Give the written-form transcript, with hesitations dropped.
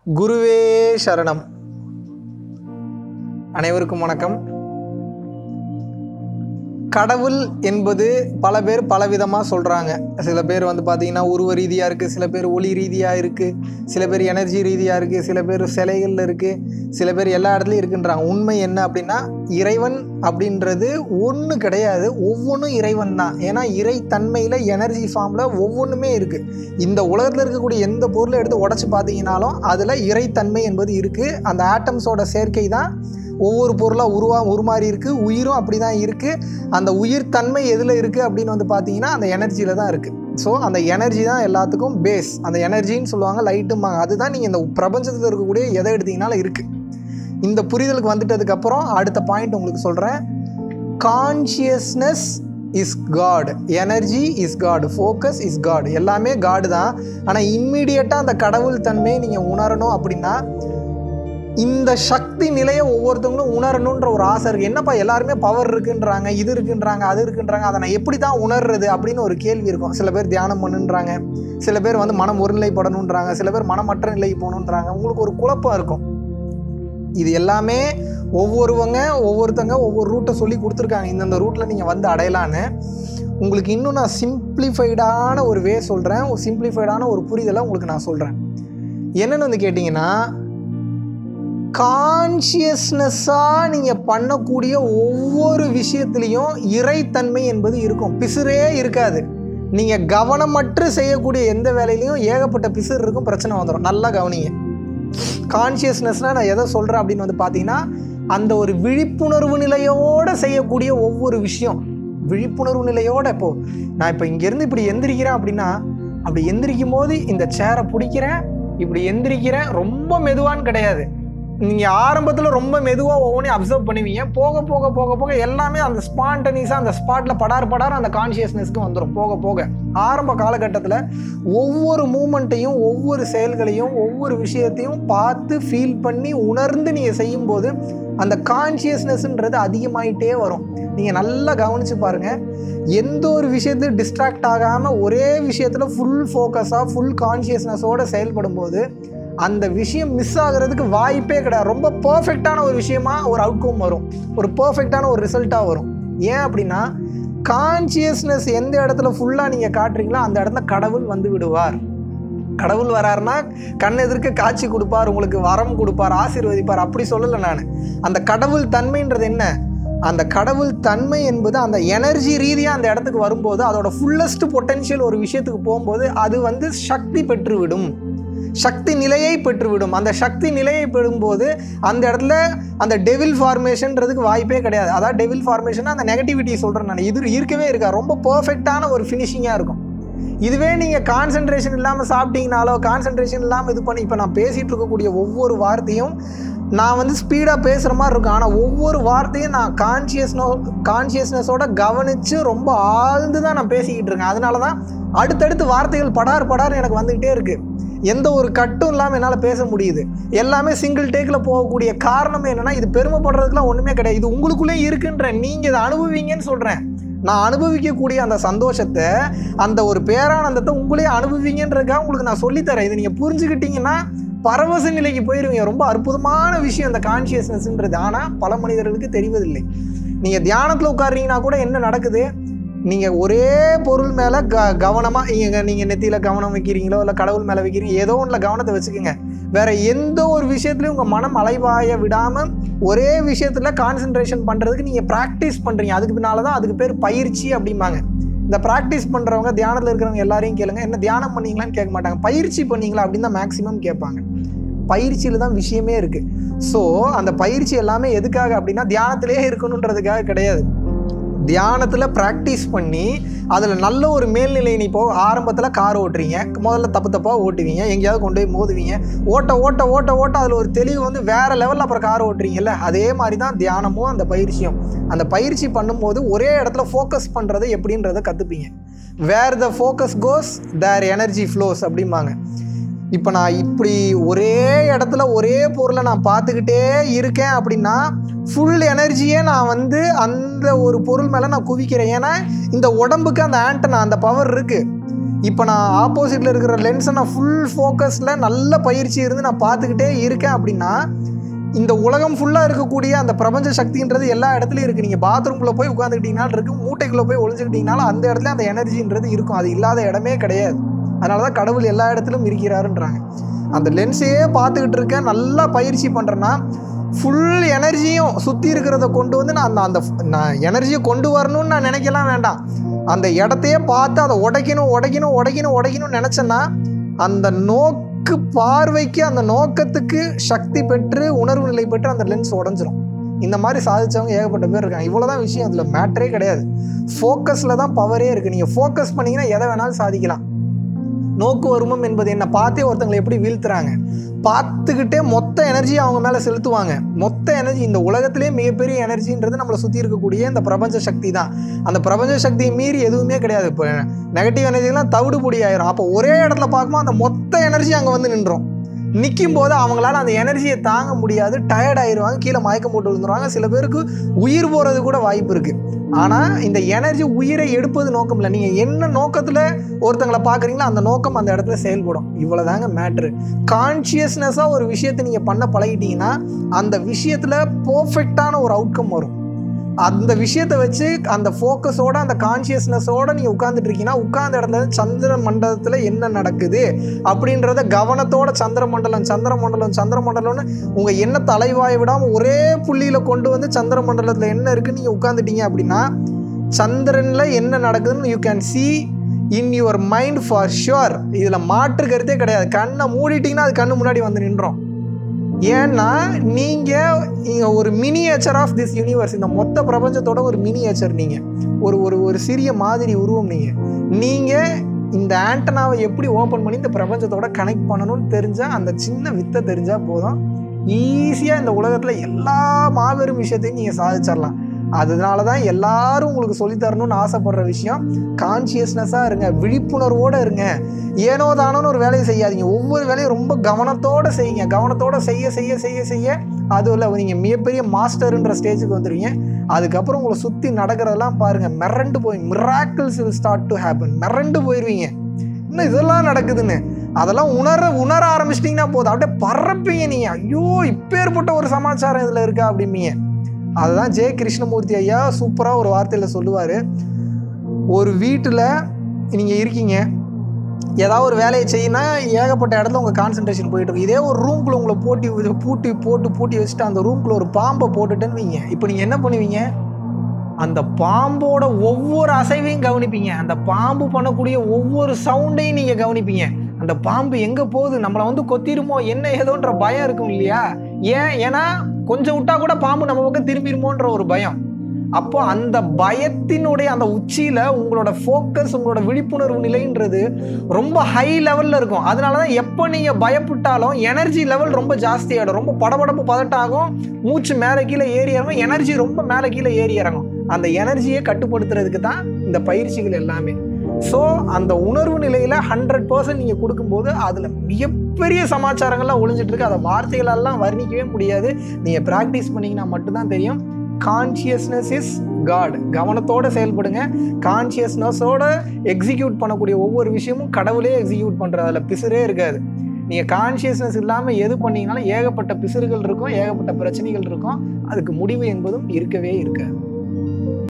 குருவே சரணம். அனைவருக்கும் வணக்கம். கடவுள் என்பது பல பேர் பலவிதமாக சொல்கிறாங்க. சில பேர் பார்த்தீங்கன்னா உருவ ரீதியாக இருக்குது, சில பேர் ஒளி ரீதியாக இருக்குது, சில பேர் எனர்ஜி ரீதியாக இருக்குது, சில பேர் சிலைகளில் இருக்குது, சில பேர் எல்லா இடத்துலையும் இருக்குன்றாங்க. உண்மை என்ன அப்படின்னா, இறைவன் அப்படின்றது ஒன்று கிடையாது, ஒவ்வொன்றும் இறைவன் தான். ஏன்னா இறைத்தன்மையில் எனர்ஜி ஃபார்மில் ஒவ்வொன்றுமே இருக்குது. இந்த உலகத்தில் இருக்கக்கூடிய எந்த பொருளை எடுத்து உடச்சி பார்த்தீங்கன்னாலும் அதில் இறைத்தன்மை என்பது இருக்குது. அந்த ஆட்டம்ஸோட சேர்க்கை தான் ஒவ்வொரு பொருளாக உருமாறி இருக்குது. உயிரும் அப்படி தான் இருக்குது. அந்த உயிர் தன்மை எதில் இருக்குது அப்படின்னு பார்த்தீங்கன்னா அந்த எனர்ஜியில் தான் இருக்குது. ஸோ அந்த எனர்ஜி தான் எல்லாத்துக்கும் பேஸ். அந்த எனர்ஜின்னு சொல்லுவாங்க, லைட்டும்பாங்க. அதுதான் நீங்கள் இந்த பிரபஞ்சத்தில் இருக்கக்கூடிய எதை எடுத்தீங்கனாலும் இருக்குது. இந்த புரிதலுக்கு வந்துட்டதுக்கப்புறம் அடுத்த பாயிண்ட் உங்களுக்கு சொல்கிறேன். Consciousness is God, energy is God, focus is God. எல்லாமே காடு தான். ஆனால் இம்மீடியட்டாக அந்த கடவுள் தன்மையை நீங்கள் உணரணும் அப்படின்னா இந்த சக்தி நிலையை ஒவ்வொருத்தவங்களும் உணரணுன்ற ஒரு ஆசை இருக்குது. என்னப்பா எல்லாருமே பவர் இருக்குன்றாங்க, இது இருக்குன்றாங்க, அது இருக்குன்றாங்க, அதை நான் எப்படி தான் உணர்றது அப்படின்னு ஒரு கேள்வி இருக்கும். சில பேர் தியானம் பண்ணுன்றாங்க, சில பேர் மனம் ஒருநிலைப்படணுன்றாங்க, சில பேர் மனமற்ற நிலைக்கு போகணுன்றாங்க. உங்களுக்கு ஒரு குழப்பம் இருக்கும். இது எல்லாமே ஒவ்வொருத்தங்க ஒவ்வொரு ரூட்டை சொல்லி கொடுத்துருக்காங்க. இந்தந்த ரூட்டில் நீங்கள் அடையலான்னு. உங்களுக்கு இன்னும் நான் சிம்பிளிஃபைடான ஒரு வே சொல்கிறேன். ஒரு சிம்பிளிஃபைடான ஒரு புரிதலை உங்களுக்கு நான் சொல்கிறேன். என்னென்னு கேட்டிங்கன்னா, கான்ஷியஸ்னஸாக நீங்கள் பண்ணக்கூடிய ஒவ்வொரு விஷயத்துலேயும் இறைத்தன்மை என்பது இருக்கும். பிசுரே இருக்காது. நீங்கள் கவனமற்று செய்யக்கூடிய எந்த வேலையிலையும் ஏகப்பட்ட பிசுறு இருக்கும், பிரச்சனை வந்துடும். நல்லா கவனிங்க. கான்ஷியஸ்னஸ்னால் நான் எதை சொல்கிறேன் அப்படின்னு பார்த்தீங்கன்னா, அந்த ஒரு விழிப்புணர்வு நிலையோடு செய்யக்கூடிய ஒவ்வொரு விஷயம். விழிப்புணர்வு நிலையோடு நான் இப்போ இங்கேருந்து இப்படி எந்திரிக்கிறேன் அப்படின்னா, அப்படி எந்திரிக்கும் போது இந்த சேரை பிடிக்கிறேன், இப்படி எந்திரிக்கிறேன். ரொம்ப மெதுவான்னு கிடையாது. நீங்கள் ஆரம்பத்தில் ரொம்ப மெதுவாக ஒவ்வொன்றையும் அப்சர்வ் பண்ணுவீங்க. போக போக போக போக எல்லாமே அந்த ஸ்பான்டனியஸாக அந்த ஸ்பாட்டில் படார் அந்த கான்ஷியஸ்னஸ்க்கு வந்துடும். போக போக ஆரம்ப காலகட்டத்தில் ஒவ்வொரு மூமெண்ட்டையும், ஒவ்வொரு செயல்களையும், ஒவ்வொரு விஷயத்தையும் பார்த்து ஃபீல் பண்ணி உணர்ந்து நீங்கள் செய்யும்போது அந்த கான்ஷியஸ்னஸ்ன்றது அதிகமாகிட்டே வரும். நீங்கள் நல்லா கவனித்து பாருங்கள். எந்த ஒரு விஷயத்தையும் டிஸ்ட்ராக்ட் ஆகாமல் ஒரே விஷயத்தில் ஃபுல் ஃபோக்கஸாக ஃபுல் கான்ஷியஸ்னஸோடு செயல்படும் போது அந்த விஷயம் மிஸ் ஆகிறதுக்கு வாய்ப்பே கிடையாது. ரொம்ப பர்ஃபெக்டான ஒரு விஷயமா ஒரு அவுட்கம் வரும், ஒரு பர்ஃபெக்டான ஒரு ரிசல்ட்டாக வரும். ஏன் அப்படின்னா, கான்ஷியஸ்னஸ் எந்த இடத்துல ஃபுல்லாக நீங்கள் காட்டுறீங்களோ அந்த இடத்துல கடவுள் விடுவார். கடவுள் வராருன்னா கண் எதிர்க்க காட்சி கொடுப்பார், உங்களுக்கு வரம் கொடுப்பார், ஆசீர்வதிப்பார். அப்படி சொல்லலை நான். அந்த கடவுள் தன்மைன்றது என்ன? அந்த கடவுள் தன்மை என்பது அந்த எனர்ஜி ரீதியாக அந்த இடத்துக்கு வரும்போது, அதோட ஃபுல்லஸ்ட் பொட்டென்ஷியல் ஒரு விஷயத்துக்கு போகும்போது அது சக்தி பெற்றுவிடும், சக்தி நிலையை பெற்றுவிடும். அந்த சக்தி நிலையை பெறும்போது அந்த இடத்துல அந்த டெவில் ஃபார்மேஷன்றதுக்கு வாய்ப்பே கிடையாது. அதாவது டெவில் ஃபார்மேஷன் அந்த நெகட்டிவிட்டி சொல்கிறேன் நான். இது இருக்கவே இருக்கா. ரொம்ப பர்ஃபெக்டான ஒரு ஃபினிஷிங்காக இருக்கும். இதுவே நீங்கள் கான்சன்ட்ரேஷன் இல்லாமல் சாப்பிட்டீங்கனாலோ, கான்சன்ட்ரேஷன் இல்லாமல் இது பண்ணி, இப்போ நான் பேசிகிட்டு இருக்கக்கூடிய ஒவ்வொரு வார்த்தையும் நான் ஸ்பீடாக பேசுகிற மாதிரி இருக்கும். ஆனால் ஒவ்வொரு வார்த்தையும் நான் கான்ஷியஸ்னஸோட கவனித்து ரொம்ப ஆழ்ந்து தான் நான் பேசிக்கிட்டு இருக்கேன். அதனால தான் அடுத்தடுத்து வார்த்தைகள் படார் எனக்கு வந்துக்கிட்டே இருக்குது. எந்த ஒரு கட்டும் இல்லாமல் என்னால் பேச முடியுது. எல்லாமே சிங்கிள் டேக்கில் போகக்கூடிய காரணம் என்னென்னா, இது பெருமைப்படுறதுக்குலாம் ஒன்றுமே கிடையாது. இது உங்களுக்குள்ளே இருக்குன்ற நீங்கள் இதை அனுபவிங்கன்னு சொல்கிறேன். நான் அனுபவிக்கக்கூடிய அந்த சந்தோஷத்தை, அந்த ஒரு பேரானந்தத்தை உங்களே அனுபவிங்கன்றதுக்காக உங்களுக்கு நான் சொல்லித்தரேன். இதை நீங்கள் புரிஞ்சுக்கிட்டீங்கன்னா பரவச நிலைக்கு போயிடுவீங்க. ரொம்ப அற்புதமான விஷயம் இந்த கான்ஷியஸ்னஸ்ன்றது. ஆனால் பல மனிதர்களுக்கு தெரிவதில்லை. நீங்கள் தியானத்தில் உட்கார்றீங்கன்னா கூட என்ன நடக்குது? நீங்கள் ஒரே பொருள் மேலே கவனமாக நீங்கள் நெத்தியில் கவனம் வைக்கிறீங்களோ, இல்லை கடவுள் மேலே வைக்கிறீங்க, ஏதோ ஒன்றில் கவனத்தை வச்சுக்கோங்க. வேறு எந்த ஒரு விஷயத்துலையும் உங்கள் மனம் அலைவாய விடாமல் ஒரே விஷயத்தில் கான்சன்ட்ரேஷன் பண்ணுறதுக்கு நீங்கள் ப்ராக்டிஸ் பண்ணுறீங்க. அதுக்கு பின்னால் தான் அதுக்கு பேர் பயிற்சி அப்படிம்பாங்க. இந்த ப்ராக்டிஸ் பண்ணுறவங்க, தியானத்தில் இருக்கிறவங்க எல்லாரையும் கேளுங்க, என்ன தியானம் பண்ணீங்களான்னு கேட்க மாட்டாங்க. பயிற்சி பண்ணீங்களா அப்படின்னு தான் மேக்ஸிமம் கேட்பாங்க. பயிற்சியில் தான் விஷயமே இருக்குது. ஸோ அந்த பயிற்சி எல்லாமே எதுக்காக அப்படின்னா, தியானத்திலே இருக்கணுன்றதுக்காக கிடையாது. தியானத்தில் ப்ராக்டிஸ் பண்ணி அதில் நல்ல ஒரு மேல்நிலை. இப்போது ஆரம்பத்தில் கார் ஓட்டுறீங்க, முதல்ல தப்பாக ஓட்டுவீங்க, எங்கேயாவது கொண்டு போய் மோதுவீங்க. ஓட்ட அதில் ஒரு தெளிவு வேறு லெவலில் அப்புறம் கார் ஓட்டுறீங்கல்ல. அதே மாதிரி தான் தியானமும் அந்த பயிற்சியும். அந்த பயிற்சி பண்ணும்போது ஒரே இடத்துல ஃபோக்கஸ் பண்ணுறது எப்படின்றத கற்றுப்பீங்க. Where the focus goes there energy flows அப்படிம்பாங்க. இப்போ நான் இப்படி ஒரே இடத்துல ஒரே பொருளை நான் பார்த்துக்கிட்டே இருக்கேன் அப்படின்னா ஃபுல் எனர்ஜியே நான் அந்த ஒரு பொருள் மேலே நான் குவிக்கிறேன். ஏன்னா இந்த உடம்புக்கு அந்த ஆண்டனா, அந்த பவர் இருக்குது. இப்போ நான் ஆப்போசிட்டில் இருக்கிற லென்ஸை நான் ஃபுல் ஃபோக்கஸில் நல்ல பயிற்சி இருந்து நான் பார்த்துக்கிட்டே இருக்கேன் அப்படின்னா இந்த உலகம் ஃபுல்லாக இருக்கக்கூடிய அந்த பிரபஞ்ச சக்தின்றது எல்லா இடத்துலையும் இருக்குது. நீங்கள் பாத்ரூம்குள்ளே போய் உட்காந்துக்கிட்டீங்கனாலும் இருக்குது, மூட்டைக்குள்ளே போய் ஒழிஞ்சுக்கிட்டீங்கனாலும் அந்த இடத்துல அந்த எனர்ஜின்றது இருக்கும். அது இல்லாத இடமே கிடையாது. அதனால தான் கடவுள் எல்லா இடத்துலையும் இருக்கிறாருன்றாங்க. அந்த லென்ஸையே பார்த்துக்கிட்டு இருக்கேன், நல்லா பயிற்சி பண்ணுறேன்னா ஃபுல் எனர்ஜியும் சுற்றி இருக்கிறத கொண்டு வந்து நான் எனர்ஜியை கொண்டு வரணும்னு நான் நினைக்கலாம் வேண்டாம். அந்த இடத்தையே பார்த்து அதை உடைக்கணும் நினச்சேன்னா அந்த நோக்கு பார்வைக்கு அந்த நோக்கத்துக்கு சக்தி பெற்று உணர்வு நிலை பெற்று அந்த லென்ஸ் உடஞ்சிரும். இந்த மாதிரி சாதிச்சவங்க ஏகப்பட்ட பேர் இருக்காங்க. இவ்வளோதான் விஷயம். அதில் மேட்டரே கிடையாது. ஃபோக்கஸில் தான் பவரே இருக்குது. நீங்கள் ஃபோக்கஸ் பண்ணிங்கன்னா எதை வேணாலும் சாதிக்கலாம். நோக்கு வருமம் என்பது என்ன, பார்த்தே ஒருத்தங்களை எப்படி வீழ்த்துறாங்க, பார்த்துக்கிட்டே மொத்த எனர்ஜியை அவங்க மேலே செலுத்துவாங்க. மொத்த எனர்ஜி, இந்த உலகத்திலே மிகப்பெரிய எனர்ஜின்றது நம்மளை சுற்றி இருக்கக்கூடிய இந்த பிரபஞ்ச சக்தி தான். அந்த பிரபஞ்ச சக்தியை மீறி எதுவுமே கிடையாது. இப்போ நெகட்டிவ் எனர்ஜிலாம் தவிடு பொடி ஆயிரும். அப்போ ஒரே இடத்துல பார்க்கும்போது அந்த மொத்த எனர்ஜி அங்கே வந்து நின்றோம். நிற்கும் போது அவங்களால அந்த எனர்ஜியை தாங்க முடியாது, டயர்ட் ஆயிடுவாங்க, கீழே மயக்கம் போட்டு விழுந்துருவாங்க. சில பேருக்கு உயிர் போகிறது கூட வாய்ப்பு இருக்குது. ஆனால் இந்த எனர்ஜி உயிரை எடுப்பது நோக்கம் இல்லை. நீங்கள் என்ன நோக்கத்தில் ஒருத்தங்களை பார்க்குறீங்களோ அந்த நோக்கம் அந்த இடத்துல செயல்படும். இவ்வளோதாங்க மேட்ரு. கான்ஷியஸ்னஸாக ஒரு விஷயத்தை நீங்கள் பண்ண பழகிட்டீங்கன்னா அந்த விஷயத்தில் பர்ஃபெக்டான ஒரு அவுட்கம் வரும். அந்த விஷயத்தை வச்சு அந்த ஃபோக்கஸோட அந்த கான்ஷியஸ்னஸோடு நீங்கள் உட்காந்துட்டு இருக்கீங்கன்னா உட்கார்ந்த இடத்துல சந்திர மண்டலத்தில் என்ன நடக்குது அப்படின்றத கவனத்தோட சந்திரமண்டலம்னு உங்கள் என்ன தலைவாயை விடாமல் ஒரே புள்ளியில் கொண்டு வந்து சந்திர மண்டலத்தில் என்ன இருக்குன்னு நீங்கள் உட்காந்துட்டீங்க அப்படின்னா சந்திரனில் என்ன நடக்குதுன்னு you can see in your mind for sure. இதில் மாற்று கருத்தே கிடையாது. கண்ணை மூடிட்டிங்கன்னா அது கண்ணு முன்னாடி வந்து நின்றோம். ஏன்னா நீங்கள் ஒரு மினியேச்சர் ஆஃப் திஸ் யூனிவர்ஸ். இந்த மொத்த பிரபஞ்சத்தோட ஒரு மினியேச்சர். நீங்கள் ஒரு சிறிய மாதிரி உருவம். நீங்கள் இந்த ஆண்டனாவை எப்படி ஓப்பன் பண்ணி இந்த பிரபஞ்சத்தோட கனெக்ட் பண்ணணும்னு தெரிஞ்சால், அந்த சின்ன வித்தை தெரிஞ்சால் போதும், ஈஸியாக இந்த உலகத்தில் எல்லா மாபெரும் விஷயத்தையும் நீங்கள் சாதிச்சிடலாம். அதனால தான் எல்லாரும் உங்களுக்கு சொல்லித்தரணும்னு ஆசைப்படுற விஷயம், கான்ஷியஸ்னஸாக இருங்க, விழிப்புணர்வோடு இருங்க. ஏனோ தானோன்னு ஒரு வேலையை செய்யாதீங்க. ஒவ்வொரு வேலையும் ரொம்ப கவனத்தோடு செய்யுங்க. கவனத்தோடு செய்ய அதில் நீங்கள் மிகப்பெரிய மாஸ்டர்ன்ற ஸ்டேஜுக்கு வந்துடுவீங்க. அதுக்கப்புறம் உங்களை சுற்றி நடக்கிறதெல்லாம் பாருங்கள், மிரண்டு போய் miracles will start to happen. மிரண்டு போயிடுவீங்க, இன்னும் இதெல்லாம் நடக்குதுன்னு. அதெல்லாம் உணர ஆரம்பிச்சிட்டிங்கன்னா போதும், அப்படியே பறப்பீங்க நீங்கள். ஐயோ, இப்பேற்பட்ட ஒரு சமாச்சாரம் இதில் இருக்கா அப்படிம்பீங்க. அதுதான் ஜெய கிருஷ்ணமூர்த்தி ஐயா சூப்பராக ஒரு வார்த்தையில் சொல்லுவார். ஒரு வீட்டில் நீங்கள் இருக்கீங்க, ஏதாவது ஒரு வேலையை செய்யினா ஏகப்பட்ட இடத்துல உங்கள் கான்சன்ட்ரேஷன் போயிட்டுருக்கு. இதே ஒரு ரூம்குள்ளே உங்களை பூட்டி வச்சுட்டு அந்த ரூம்குள்ளே ஒரு பாம்பை போட்டுட்டேன்னு வைங்க. இப்போ நீங்கள் என்ன பண்ணுவீங்க? அந்த பாம்போட ஒவ்வொரு அசைவையும் கவனிப்பீங்க. அந்த பாம்பு பண்ணக்கூடிய ஒவ்வொரு சவுண்டையும் நீங்கள் கவனிப்பீங்க. அந்த பாம்பு எங்கே போகுது, நம்மளை வந்து கொத்திருமோ என்ன ஏதோன்ற பயம் இருக்கும் இல்லையா? ஏன்னா கொஞ்சம் விட்டா கூட பாம்பு நம்ம பக்கம் திரும்பிடுமோன்ற ஒரு பயம். அப்போ அந்த பயத்தினுடைய அந்த உச்சியில் உங்களோட ஃபோக்கஸ், உங்களோட விழிப்புணர்வு நிலைன்றது ரொம்ப ஹை லெவலில் இருக்கும். அதனால தான் எப்போ நீங்கள் பயப்பட்டாலும் எனர்ஜி லெவல் ரொம்ப ஜாஸ்தி ஆகிடும். ரொம்ப படபடப்பு பதட்டாகும், மூச்சு மேலே கீழே ஏறி இறங்கும், எனர்ஜி ரொம்ப மேலே கீழே ஏறி இறங்கும். அந்த எனர்ஜியை கட்டுப்படுத்துறதுக்கு தான் இந்த பயிற்சிகள் எல்லாமே. ஸோ அந்த உணர்வு நிலையில் 100% நீங்கள் கொடுக்கும்போது அதில் மிகப்பெரிய சமாச்சாரங்கள்லாம் ஒளிஞ்சிட்ருக்கு. அதை வார்த்தைகளெல்லாம் வர்ணிக்கவே முடியாது. நீங்கள் ப்ராக்டிஸ் பண்ணிங்கன்னா மட்டும்தான் தெரியும். Consciousness is God. கவனத்தோடு செயல்படுங்க. கான்ஷியஸ்னஸோட எக்ஸிக்யூட் பண்ணக்கூடிய ஒவ்வொரு விஷயமும் கடவுளே எக்ஸிக்யூட் பண்ணுறது. அதில் பிசுரே இருக்காது. நீங்கள் கான்ஷியஸ்னஸ் இல்லாமல் எது பண்ணிங்கனாலும் ஏகப்பட்ட பிசுறுகள் இருக்கும், ஏகப்பட்ட பிரச்சனைகள் இருக்கும். அதுக்கு முடிவு என்பதும் இருக்கவே இருக்காது.